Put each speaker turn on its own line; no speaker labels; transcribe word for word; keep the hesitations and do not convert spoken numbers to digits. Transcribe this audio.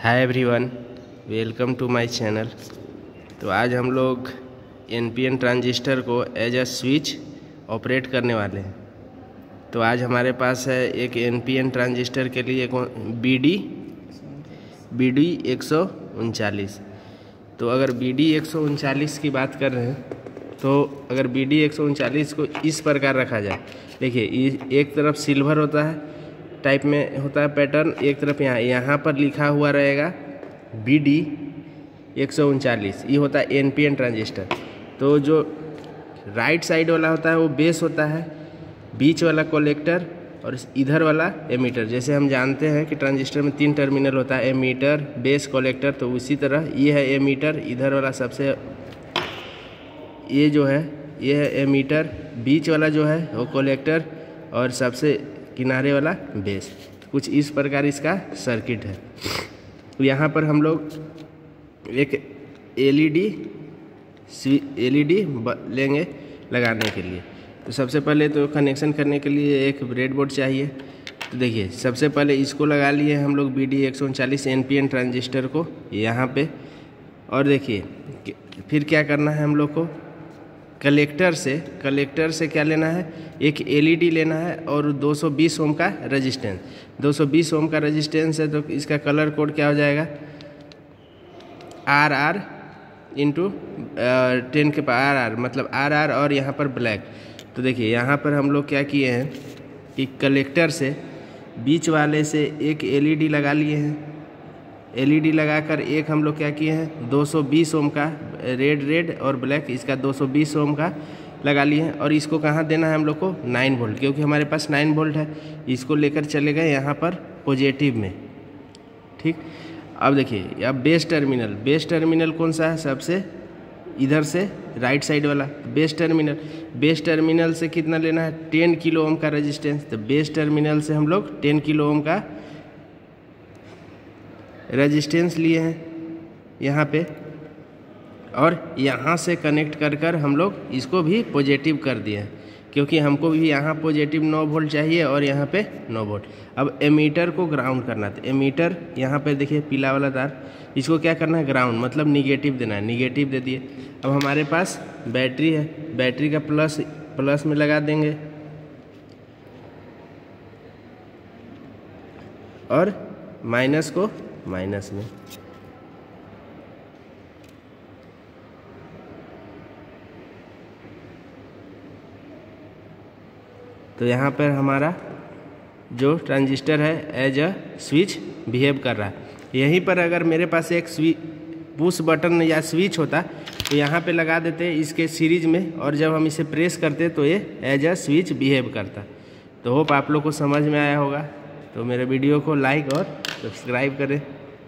Hi everyone, welcome to my channel. तो आज हम लोग एनपीएन ट्रांजिस्टर को एज अ स्विच ऑपरेट करने वाले हैं। तो आज हमारे पास है एक एनपीएन ट्रांजिस्टर के लिए एक बी डी बी डी एक सौ उनचालीस। तो अगर बी डी एक सौ उनचालीस की बात कर रहे हैं तो अगर बी डी एक सौ उनचालीस को इस प्रकार रखा जाए, देखिए एक तरफ सिल्वर होता है टाइप में होता है पैटर्न, एक तरफ यहाँ यहाँ पर लिखा हुआ रहेगा बी डी एक सौ उनचालीस, ये होता है एनपीएन ट्रांजिस्टर। तो जो राइट साइड वाला होता है वो बेस होता है, बीच वाला कलेक्टर और इधर वाला एमीटर। जैसे हम जानते हैं कि ट्रांजिस्टर में तीन टर्मिनल होता है, एमीटर, बेस, कलेक्टर। तो उसी तरह ये है एमीटर, इधर वाला सबसे ये जो है ये है एमीटर, बीच वाला जो है वो कलेक्टर और सबसे किनारे वाला बेस। कुछ इस प्रकार इसका सर्किट है। तो यहाँ पर हम लोग एक एलईडी एलईडी लेंगे लगाने के लिए। तो सबसे पहले तो कनेक्शन करने के लिए एक ब्रेडबोर्ड चाहिए। तो देखिए सबसे पहले इसको लगा लिए हम लोग बी डी एक सौ उनचालीस एनपीएन ट्रांजिस्टर को यहाँ पे। और देखिए फिर क्या करना है हम लोग को, कलेक्टर से कलेक्टर से क्या लेना है, एक एलईडी लेना है और दो सौ बीस ओम का रेजिस्टेंस। दो सौ बीस ओम का रेजिस्टेंस है तो इसका कलर कोड क्या हो जाएगा, आर आर इंटू टेन के पावर आर आर, मतलब आर आर और यहाँ पर ब्लैक। तो देखिए यहाँ पर हम लोग क्या किए हैं कि कलेक्टर से बीच वाले से एक एलईडी लगा लिए हैं। एलईडी लगाकर एक हम लोग क्या किए हैं, दो सौ बीस ओम का रेड रेड और ब्लैक, इसका दो सौ बीस ओम का लगा लिए हैं। और इसको कहाँ देना है हम लोग को, नाइन वोल्ट, क्योंकि हमारे पास नाइन वोल्ट है। इसको लेकर चले गए यहाँ पर पॉजिटिव में। ठीक, अब देखिए अब बेस टर्मिनल, बेस टर्मिनल कौन सा है, सबसे इधर से राइट साइड वाला बेस टर्मिनल। बेस टर्मिनल से कितना लेना है, टेन किलो ओम का रेजिस्टेंस। तो बेस टर्मिनल से हम लोग टेन किलो ओम का रेजिस्टेंस लिए हैं यहाँ पे, और यहाँ से कनेक्ट कर कर हम लोग इसको भी पॉजिटिव कर दिए हैं, क्योंकि हमको भी यहाँ पॉजिटिव नौ वोल्ट चाहिए और यहाँ पे नौ वोल्ट। अब एमीटर को ग्राउंड करना था। एमीटर यहाँ पे देखिए पीला वाला तार, इसको क्या करना है, ग्राउंड, मतलब निगेटिव देना है। निगेटिव दे दिए। अब हमारे पास बैटरी है, बैटरी का प्लस प्लस में लगा देंगे और माइनस को माइनस में। तो यहाँ पर हमारा जो ट्रांजिस्टर है एज अ स्विच बिहेव कर रहा है। यहीं पर अगर मेरे पास एक स्विच पुश बटन या स्विच होता तो यहाँ पे लगा देते इसके सीरीज में, और जब हम इसे प्रेस करते तो ये एज अ स्विच बिहेव करता। तो होप आप लोग को समझ में आया होगा। तो मेरे वीडियो को लाइक और सब्सक्राइब करें।